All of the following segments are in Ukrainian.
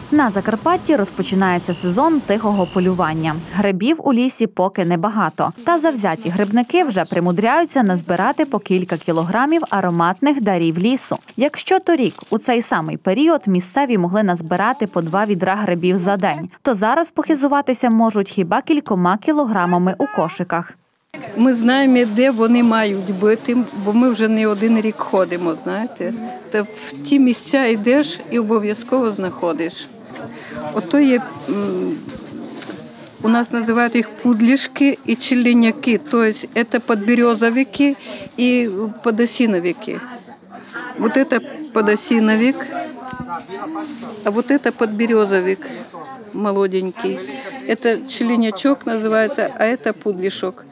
На Закарпатті розпочинається сезон тихого полювання. Грибів у лісі поки небагато. Та завзяті грибники вже примудряються назбирати по кілька кілограмів ароматних дарів лісу. Якщо торік у цей самий період місцеві могли назбирати по 2 відра грибів за день, то зараз похизуватися можуть хіба кількома кілограмами у кошиках. Ми знаємо, де вони мають бути, бо ми вже не один рік ходимо, знаєте. Та в ті місця йдеш і обов'язково знаходиш. Ото є, у нас називають їх пудлішки і челеняки, тобто це подберезовики і подосиновики. Вот это подосиновик, а вот это подберезовик молоденький. Это челенячок называется, а это пудлишок.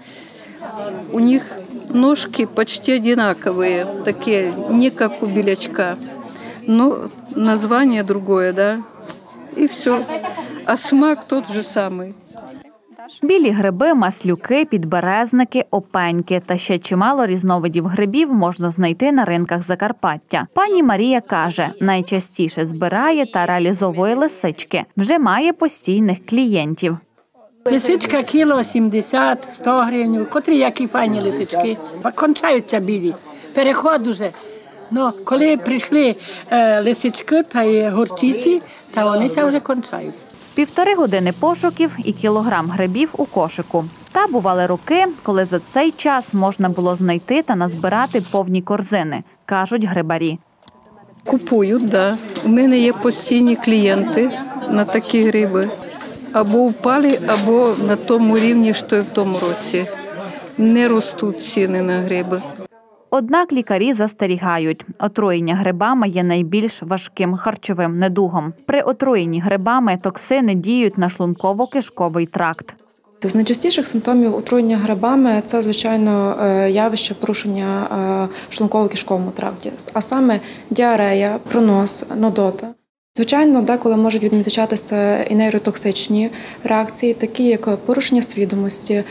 У них ножки почти одинаковые, такие, не как у белячка, но название другое, да, и все. А смак тот же самый. Білі гриби, маслюки, підберезники, опеньки та ще чимало різновидів грибів можна знайти на ринках Закарпаття. Пані Марія каже, найчастіше збирає та реалізовує лисички. Вже має постійних клієнтів. Лисичка кіло 70, 100 гривень, котрі які файні лисички. Кончаються білі, переход уже. Но коли прийшли лисички та горчиці, то вони вже кончають. 1,5 години пошуків і кілограм грибів у кошику. Та бували роки, коли за цей час можна було знайти та назбирати повні корзини, кажуть грибарі. Купують, да. У мене є постійні клієнти на такі гриби. Або впали, або на тому рівні, що й в тому році. Не ростуть ціни на гриби. Однак лікарі застерігають, отруєння грибами є найбільш важким харчовим недугом. При отруєнні грибами токсини діють на шлунково-кишковий тракт. З найчастіших симптомів отруєння грибами – це, звичайно, явище порушення шлунково-кишковому тракті, а саме діарея, пронос, нудота. Звичайно, деколи можуть відмічатися і нейротоксичні реакції, такі як порушення свідомості,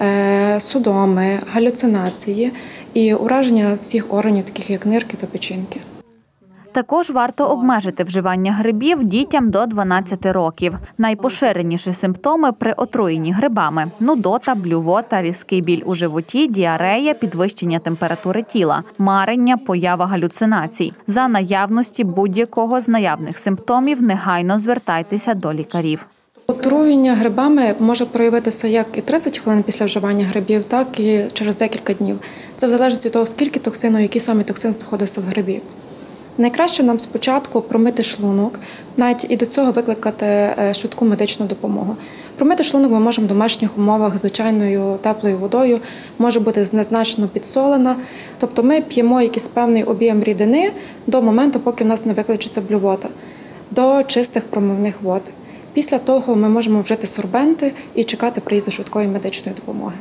судоми, галюцинації і ураження всіх органів, таких як нирки та печінки. Також варто обмежити вживання грибів дітям до 12 років. Найпоширеніші симптоми при отруєнні грибами – нудота, блювота, різкий біль у животі, діарея, підвищення температури тіла, марення, поява галюцинацій. За наявності будь-якого з наявних симптомів негайно звертайтеся до лікарів. Отруєння грибами може проявитися як і 30 хвилин після вживання грибів, так і через декілька днів. Це в залежності від того, скільки токсину, який саме токсин знаходився в грибі. Найкраще нам спочатку промити шлунок, навіть і до цього викликати швидку медичну допомогу. Промити шлунок ми можемо в домашніх умовах звичайною теплою водою, може бути незначно підсолена. Тобто ми п'ємо якийсь певний об'єм рідини до моменту, поки в нас не викличеться блювота, до чистих промивних вод. Після того ми можемо вжити сорбенти і чекати приїзду швидкої медичної допомоги.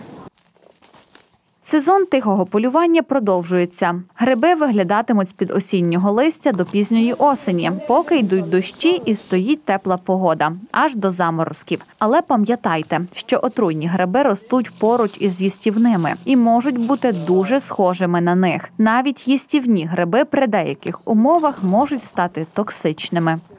Сезон тихого полювання продовжується. Гриби виглядатимуть з-під осіннього листя до пізньої осені, поки йдуть дощі і стоїть тепла погода, аж до заморозків. Але пам'ятайте, що отруйні гриби ростуть поруч із їстівними і можуть бути дуже схожими на них. Навіть їстівні гриби при деяких умовах можуть стати токсичними.